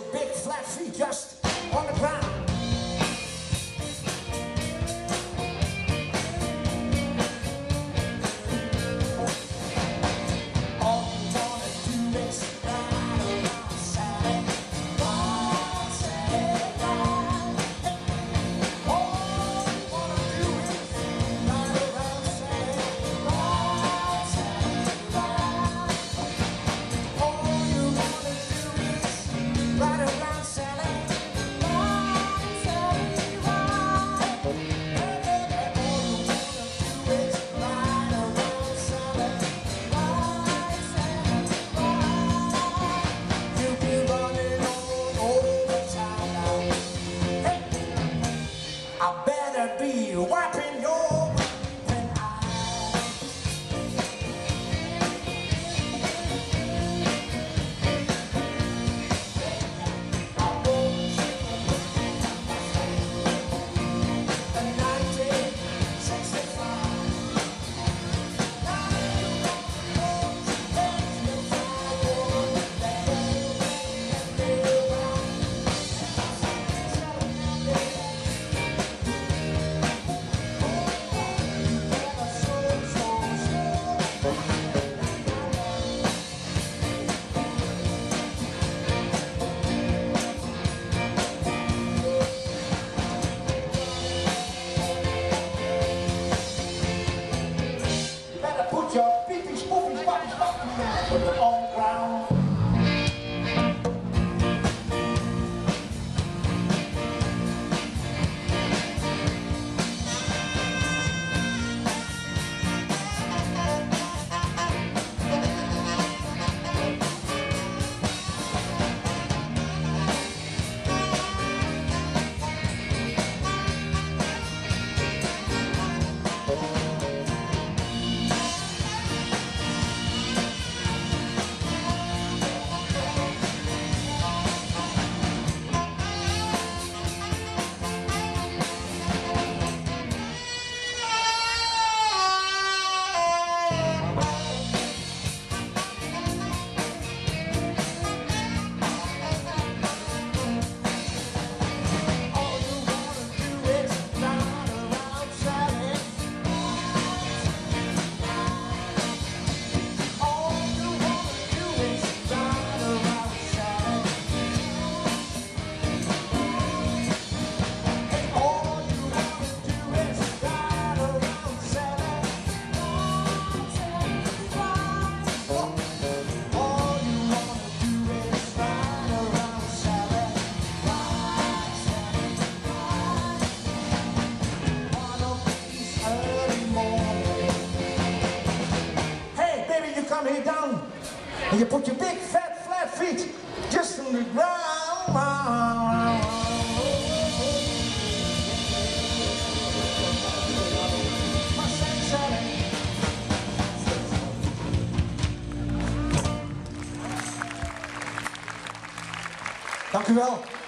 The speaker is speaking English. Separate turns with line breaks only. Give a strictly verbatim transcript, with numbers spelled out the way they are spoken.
your big flat feet just on the ground. I better be wiping your open eyes. I wrote you in nineteen sixty-five. Now you want to let me fly, let me around. Put your beepy, spoopy, boppy, boppy on the ground. Come here down and you put your big fat flat feet just on the ground. Dank u wel.